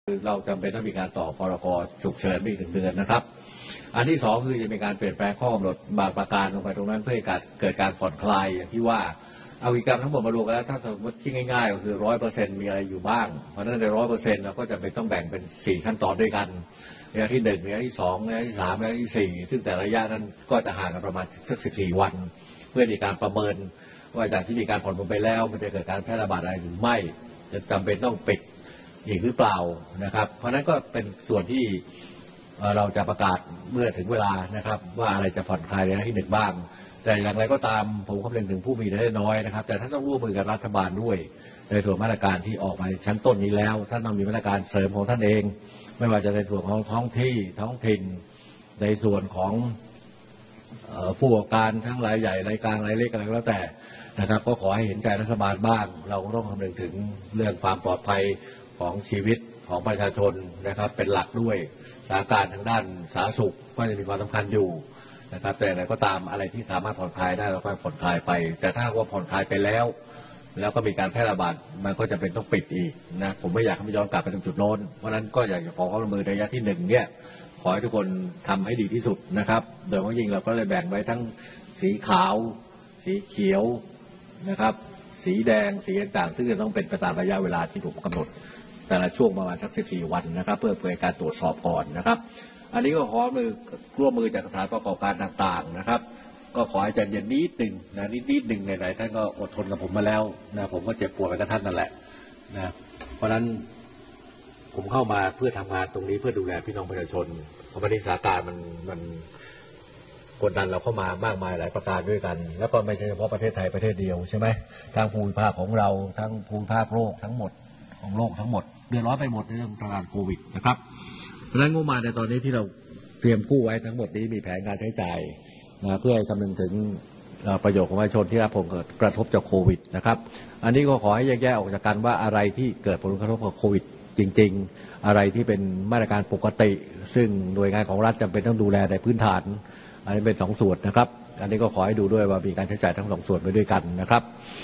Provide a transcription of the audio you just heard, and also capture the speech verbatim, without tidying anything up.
คือเราจำเป็นต้องมีการต่อพรกฉุกเฉินอีกหนึ่งเดือนนะครับอันที่สองคือจะมีการเปลี่ยนแปลงข้อกำหนดบางประการลงไปตรงนั้นเพื่อให้เกิดการผ่อนคลายอย่างที่ว่าเอากิจกรรมทั้งหมดมารวมกันแล้วถ้าสมมติที่ง่ายๆก็คือร้อยเปอร์เซ็นต์มีอะไรอยู่บ้างเพราะฉะนั้นในร้อยเปอร์เซ็นต์เราก็จะเป็นต้องแบ่งเป็นสี่ขั้นตอนด้วยกันระยะที่หนึ่งระยะที่สองระยะที่สามระยะที่สี่ซึ่งแต่ละระยะนั้นก็จะห่างกันประมาณสักสิบสี่วันเพื่อมีการประเมินว่าจากที่มีการผ่อนปลนไปแล้วมันจะเกิดการแพร่ระบาดอะไรหรือไม่จะจำเป็นต้องปิดอีกหรือเปล่านะครับเพราะนั้นก็เป็นส่วนที่เราจะประกาศเมื่อถึงเวลานะครับว่าอะไรจะผ่อนคลายในระยะที่หนึ่งบ้างแต่อย่างไรก็ตามผมคำนึงถึงผู้มีรายได้น้อยนะครับแต่ท่านต้องร่วมมือกับรัฐบาลด้วยในส่วนมาตรการที่ออกมาชั้นต้นนี้แล้วท่านต้องมีมาตรการเสริมของท่านเองไม่ว่าจะในส่วนของท้องที่ท้องถิ่นในส่วนของผู้ประกอบการทั้งรายใหญ่รายกลางรายเล็กอะไรก็แล้วแต่นะครับก็ขอให้เห็นใจรัฐบาลบ้างเราก็ต้องคำนึงถึงเรื่องความปลอดภัยของชีวิตของประชาชนนะครับเป็นหลักด้วยสถานการณ์ทางด้านสาธารณสุขก็จะมีความสำคัญอยู่นะครับแต่อะไรก็ตามอะไรที่สามารถผ่อนคลายได้เราก็ผ่อนคลายไปแต่ถ้าว่าผ่อนคลายไปแล้วแล้วก็มีการแพร่ระบาดมันก็จะเป็นต้องปิดอีกนะผมไม่อยากให้มันย้อนกลับไปตรงจุดโน้นเพราะนั้นก็อยากจะขอความร่วมมือในระยะที่หนึ่งเนี่ยขอให้ทุกคนทำให้ดีที่สุดนะครับโดยเฉพาะยิ่งเราก็เลยแบ่งไว้ทั้งสีขาวสีเขียวนะครับสีแดงสีต่างๆซึ่งจะต้องเป็นไปตามระยะเวลาที่ถูกกำหนดแต่ละช่วงประมาณสักสิบสี่วันนะครับเพื่อเพื่อการตรวจสอบก่อนนะครับอันนี้ก็ขอมือร่วมมือจากสถานประกอบการต่างๆนะครับก็ขอให้ใจเย็นนิดหนึ่งนะนิดนิดหนึ่งไหนๆท่านก็อดทนกับผมมาแล้วนะผมก็เจ็บปวดไปกับท่านนั่นแหละนะเพราะฉะนั้นผมเข้ามาเพื่อทำงานตรงนี้เพื่อดูแลพี่น้องประชาชนเพราะวันนี้สถานการณ์มันมันกดดันเราเข้ามามากมายหลายประการด้วยกันแล้วก็ไม่ใช่เฉพาะประเทศไทยประเทศเดียวใช่ไหมทางภูมิภาคของเราทั้งภูมิภาคโลกทั้งหมดของโลกทั้งหมดเดือดร้อนไปหมดในเรื่องสถานการณ์โควิดนะครับเพราะฉะนั้นงบประมาณในตอนนี้ที่เราเตรียมกู้ไว้ทั้งหมดนี้มีแผนการใช้จ่ายนะเพื่อให้คำนึงถึงประโยชน์ของประชาชนที่รับผลกระทบจากโควิดนะครับอันนี้ก็ขอให้แยกแยะออกจากกันว่าอะไรที่เกิดผลกระทบจากโควิดจริงๆอะไรที่เป็นมาตรการปกติซึ่งหน่วยงานของรัฐจำเป็นต้องดูแลในพื้นฐานอันนี้เป็นสองส่วนนะครับอันนี้ก็ขอให้ดูด้วยว่ามีการใช้จ่ายทั้งสองส่วนไปด้วยกันนะครับ